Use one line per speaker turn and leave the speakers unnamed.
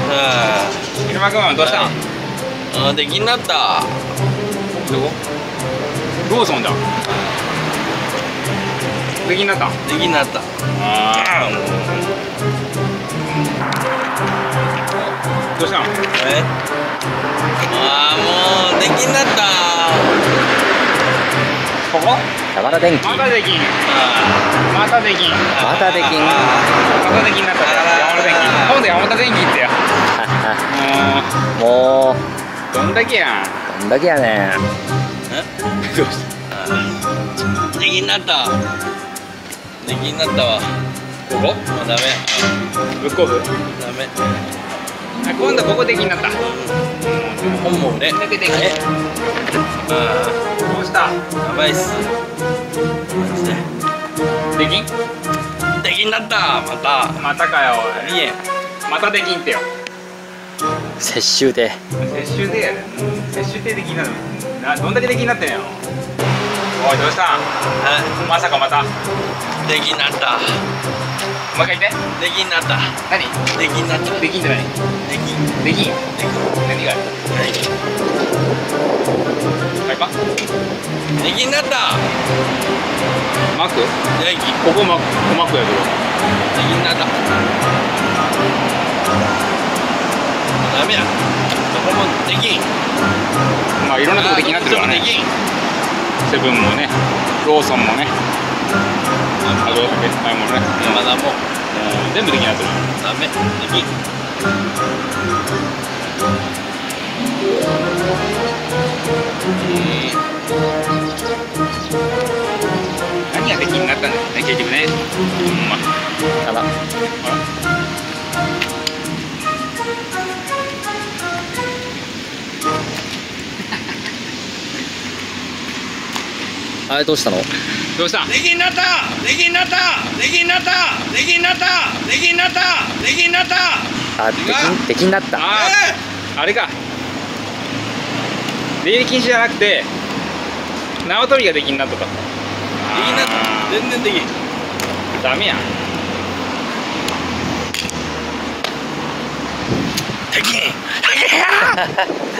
入間君はどうしたん？
できになった。
どこ？ローソンだ。できになったん？
できになった。
どうしたん？
もうできになった。
ここ？
山田電機。
またできん。またできん。
またできん。
またできんなったよ。山田電機。今度山田電機ってや。
もう
どんだけやん。
どんだけやねん。
どうした？
できになった。できになったわ。
ここ？
もうダメ。
ブックオフ？
ダメ。
今度ここできになった。
本もね。
どうした？
やばいっす。
できん？
できになった。また。
またかよおい。
いえ。
またできんってよ。
接収で。
接収でやで。接収でできんなる。どんだけできになってんやろ。おいどうしたん？まさかまた。
できになった。
もう一回言って。
できになった。
何？
できになった。
できんって何？できん。何が？はいか？
できになった。
マック？
こ
ここマックやけど。
できになった。ダメや。どこもできん。
まあいろんなとこできになってるからね。セブンもね、ローソンもね、あと別買い物ね。
山田も
全部できになってる。
ダメ。できん。
何ができになったんだよね結局ね。
あら。あれどうしたの？
どうしたん？
できになった。できになった。できになった。できになった。できになった。できになった。
あ、できになった。
あれか。出入り禁止じゃなくて縄跳びができになったと。でき
になった。全然できん。
ダメやん。
できん。